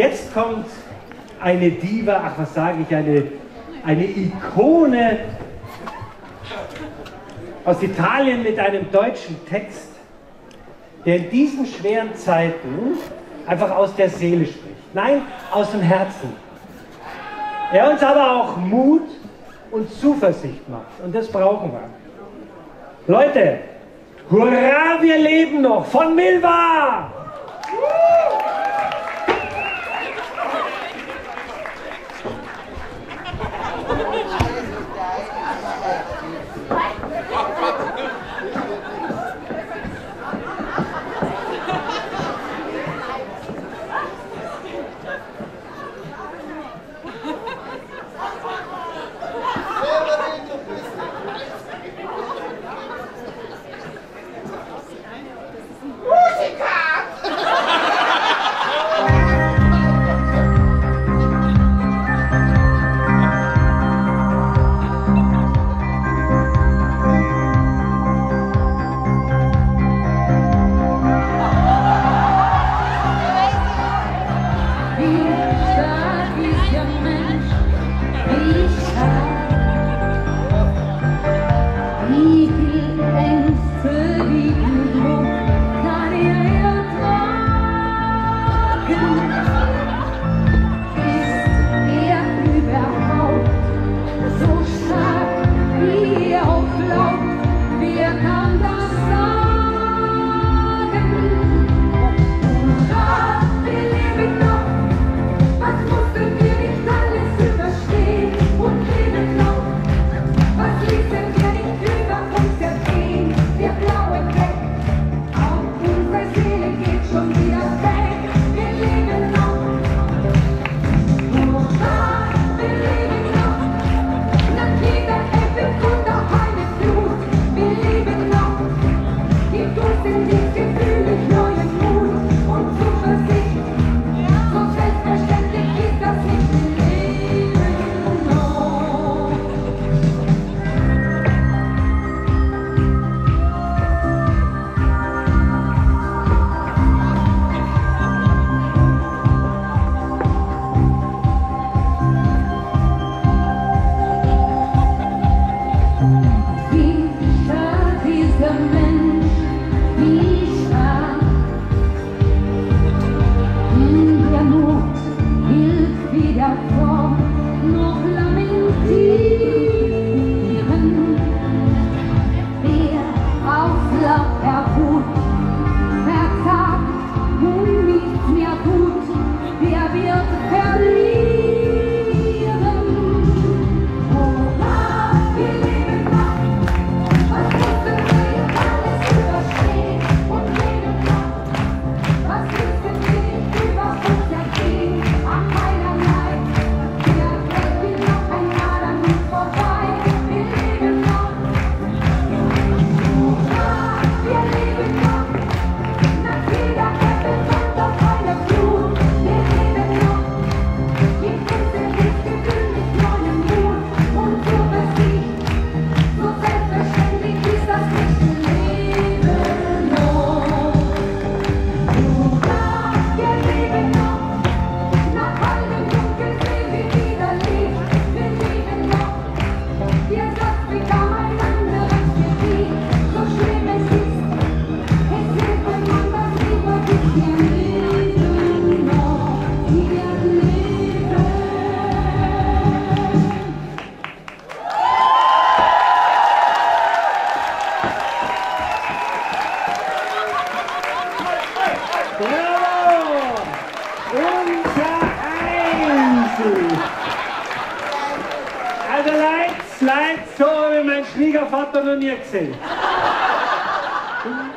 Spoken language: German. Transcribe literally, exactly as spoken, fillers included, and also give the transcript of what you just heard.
Jetzt kommt eine Diva, ach was sage ich, eine, eine Ikone aus Italien mit einem deutschen Text, der in diesen schweren Zeiten einfach aus der Seele spricht. Nein, aus dem Herzen. Er uns aber auch Mut und Zuversicht macht. Und das brauchen wir. Leute, hurra, wir leben noch! Von Milva! Also leid, leid, so wie mein Schwiegervater noch nie gesehen.